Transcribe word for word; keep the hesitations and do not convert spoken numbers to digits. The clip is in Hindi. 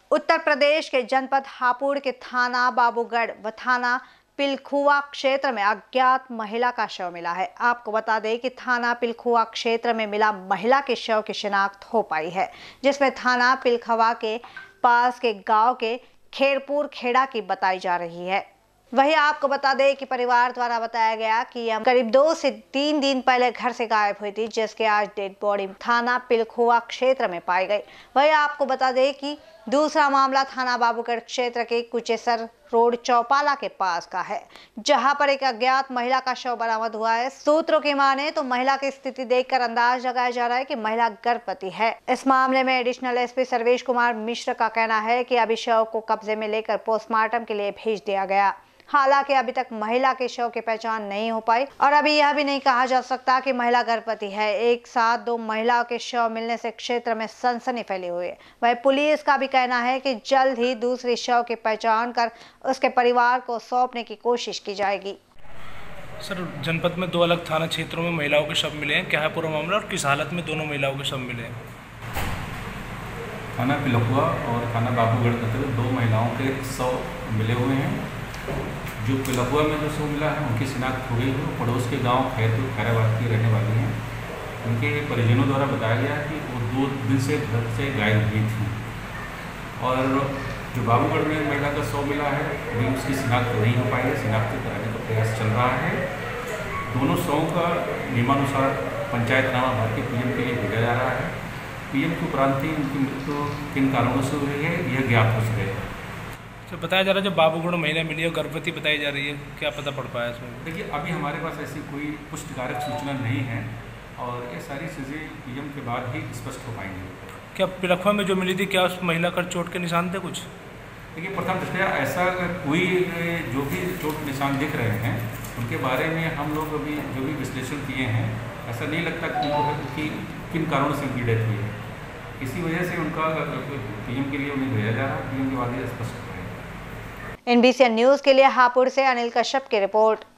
उत्तर प्रदेश के जनपद हापुड़ के थाना बाबूगढ़ व थाना पिलखुआ क्षेत्र में अज्ञात महिला का शव मिला है। आपको बता दें कि थाना पिलखुआ क्षेत्र में मिला महिला के शव की शिनाख्त हो पाई है, जिसमें थाना पिलखुआ के पास के गांव के खेरपुर खेड़ा की बताई जा रही है। वही आपको बता दें कि परिवार द्वारा बताया गया कि यह करीब दो से तीन दिन पहले घर से गायब हुई थी, जिसके आज डेड बॉडी थाना पिलखुआ क्षेत्र में पाई गई। वही आपको बता दें कि दूसरा मामला थाना बाबूगढ़ क्षेत्र के कुचेसर रोड चौपाला के पास का है, जहां पर एक अज्ञात महिला का शव बरामद हुआ है। सूत्रों की माने तो महिला की स्थिति देखकर अंदाज लगाया जा रहा है कि महिला गर्भवती है। इस मामले में एडिशनल एसपी सर्वेश कुमार मिश्र का कहना है कि अभी शव को कब्जे में लेकर पोस्टमार्टम के लिए भेज दिया गया। हालांकि अभी तक महिला के शव की पहचान नहीं हो पाई और अभी यह भी नहीं कहा जा सकता कि महिला गर्भवती है। एक साथ दो महिलाओं के शव मिलने से क्षेत्र में सनसनी फैली हुई है। वहीं पुलिस का भी कहना है कि जल्द ही दूसरी शव की पहचान कर उसके परिवार को सौंपने की कोशिश की जाएगी। सर, जनपद में दो अलग थाना क्षेत्रों में महिलाओं के शव मिले हैं, क्या है पूरा मामला और किस हालत में दोनों महिलाओं के शव मिले हैं? थाना पिलखुआ और थाना बाबूगढ़ के दो महिलाओं के शव मिले हुए हैं। जो पिलखुआ में जो शव मिला है उनकी शिनाख्त हो गई है। पड़ोस के गांव खैरपुर खैराबाद की रहने वाली हैं। उनके परिजनों द्वारा बताया गया कि वो दो दिन से घर से गायब हुई थी। और जो बाबूगढ़ में महिला का शव मिला है अभी उसकी शिनाख्त नहीं हो पाई है। शिनाख्त कराने का प्रयास चल रहा है। दोनों शवों का नियमानुसार पंचायतनामा भर के पीएम के लिए भेजा जा रहा है। पीएम के उपरांत ही उनकी मृत्यु किन कारणों से हुई है यह ज्ञात हो सकेगा। तो बताया जा रहा है जब बाबूगढ़ महिला मिली और गर्भवती बताई जा रही है, क्या पता पड़ पाया इसमें? देखिए, अभी हमारे पास ऐसी कोई पुष्टिकारक सूचना नहीं है और ये सारी चीज़ें पीएम के बाद ही स्पष्ट हो पाएंगी। क्या पिलखुआ में जो मिली थी क्या उस महिला का चोट के निशान थे कुछ? देखिए, प्रथम दृष्टया ऐसा कोई जो भी चोट निशान दिख रहे हैं उनके बारे में हम लोग अभी जो भी विश्लेषण किए हैं ऐसा नहीं लगता कि किन कारणों से उनकी डेथ हुई है। इसी वजह से उनका पीएम के लिए उन्हें भेजा जा रहा है। पीएम के बाद ही स्पष्ट हो पाएगा। इनबीसीएन न्यूज़ के लिए हापुड़ से अनिल कश्यप की रिपोर्ट।